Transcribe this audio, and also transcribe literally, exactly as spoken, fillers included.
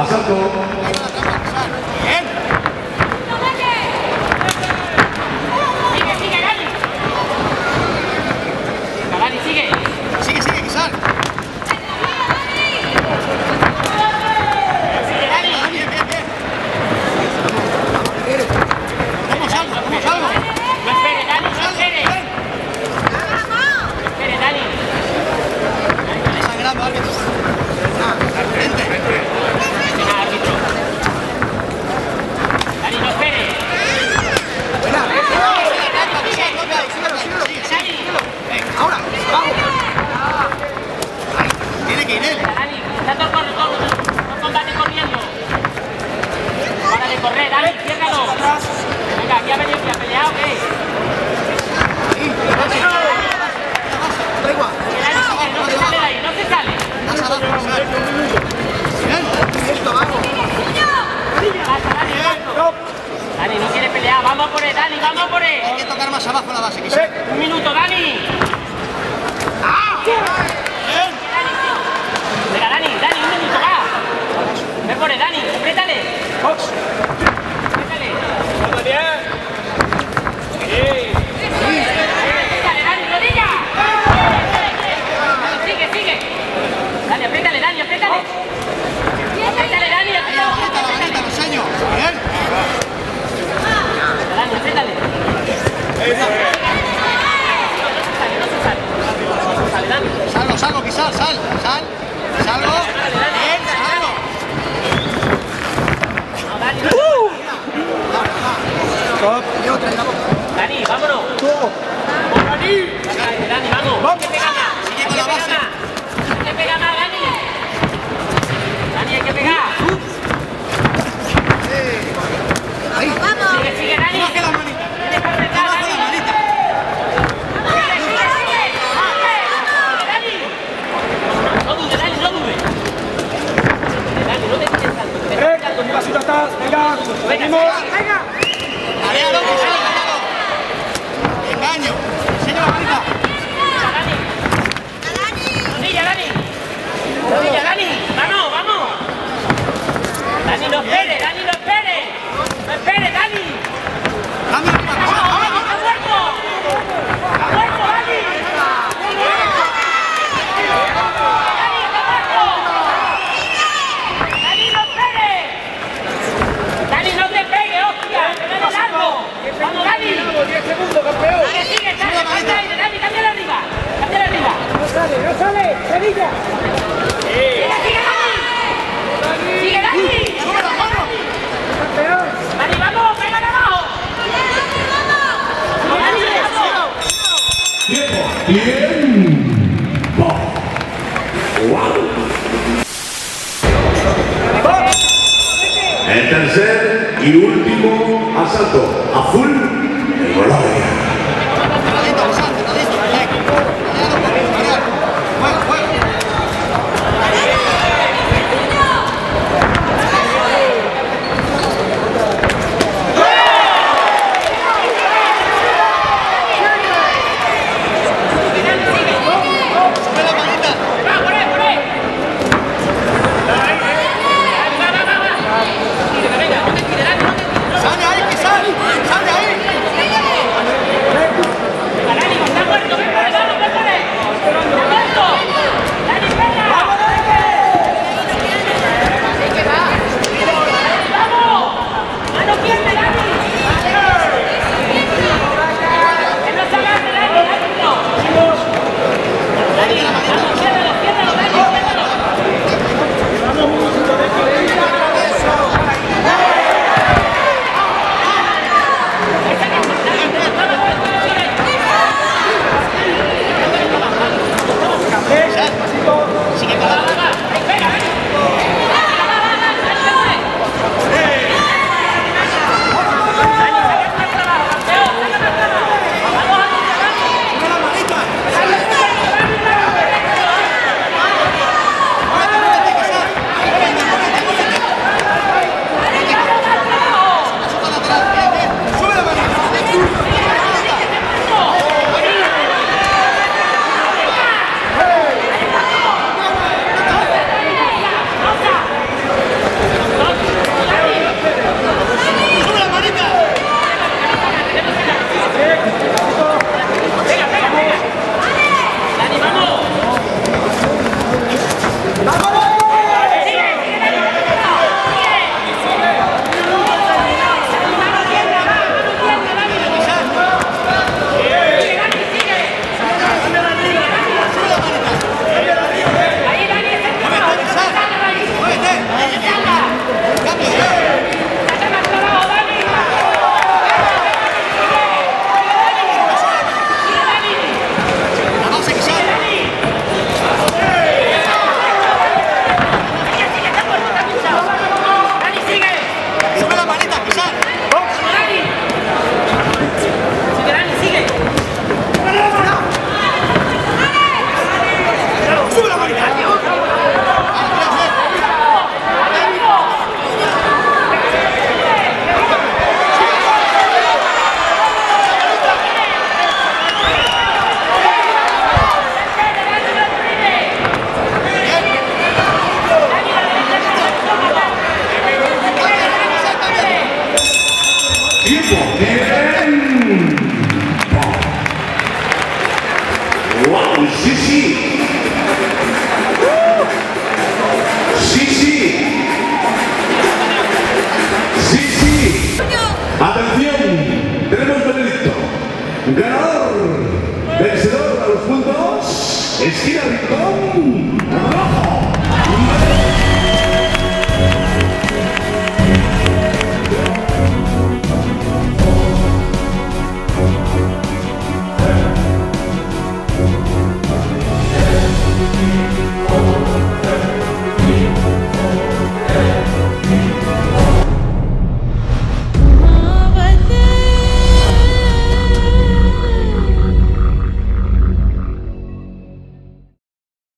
asalto. Bien. Sigue, sigue, Dani. Dani, sigue. Sigue, sigue, que sal. Sigue, Dani. Bien, bien, bien. Hacemos algo, hacemos algo. No espere, Dani, no espere. No espere, Dani. Está sangrando, árbitro. Vente. Venga, árbitro. Dani, no espere. Ahora, vamos. Tiene que ir él. Dani, está todo corre, todo, todo combate corriendo. Para de correr, Dani, ciérralo. Venga, aquí ha venido, aquí ha peleado, ¿qué? Da igual. No se sale de ahí, no se sale. Pasa abajo, bien. Esto, vamos. Pasa, Dani, paso. Dani, no quiere pelear, vamos por él, Dani, vamos por él. Hay que tocar más abajo la base, que sí. Un minuto, Dani. Bien. Venga, Dani, Dani, un minuto, va. Ve por él, Dani, apriétale. Apriétale. Apriétale, Dani, rodilla. Sigue, sigue. Dani, apriétale, Dani, apriétale. Apriétale, Dani, Ahí la manita, la manita, lo enseño. Bien. Dani, apriétale. Salgo, salgo, que sal, sal, sal. Salgo. Bien, salgo. Y otra en la boca. Dani, vámonos. Dani, Dani, vamos. Hay que pegar más. Sigue Hay con que la pegar base. más. Hay que pegar más, Dani. Dani, hay que pegar. Ahí. Sigue, sigue, Dani. Baje la manita. Tienes que apretar, Baje Dani. la manita. Sigue, sigue, sigue. Dani. No dudes, Dani, no dudes. Dani, no te quites tanto. Te estás quedando Un pasito atrás, venga, Venga, venimos. venga. Arealo, que sal, arealo. Engaño. Enseño la manita. Dani. Rodilla, Dani. Rodilla, Dani. Vamos, vamos. Dani, no espere, Dani, no espere. No espere, Dani. Cambio arriba, que sal. ¡Vamos, Dani, está muerto! ¡Está muerto, Dani! ¡Dani, está muerto! ¡Dani, no espere! ¡Dani, no te pegue, hostia! ¡Que me de largo! ¡Vamos, Dani! diez segundos, campeón. ¡Dani, sigue, Dani! ¡Falta aire, Dani! ¡Cámbiale arriba! ¡Cámbiale arriba! No sale, no sale, Sevilla. ¡Sigue, sigue, Dani! ¡Sigue, Dani! Sube la mano. Campeón. ¡Dani, vamos! ¡Pégale abajo! ¡Vamos, Dani! ¡Vamos! Tiempo. Tiempo. Wow. El tercer y último asalto. Azul. Gloria. Cerradito, que sal, cerradito. Bien. Arealo, arealo. Juega, juega. Sube la manita. ¡Va, por ahí, por ahí! ¡Va, va, va, va! Venga, venga, no te tires, Dani, no te tires. Sal de ahí, que sal. Sal de ahí. Ganador.